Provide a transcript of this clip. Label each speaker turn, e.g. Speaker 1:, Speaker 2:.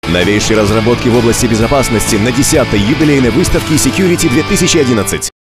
Speaker 1: Новейшие разработки в области безопасности на 10-й юбилейной выставке Security 2011.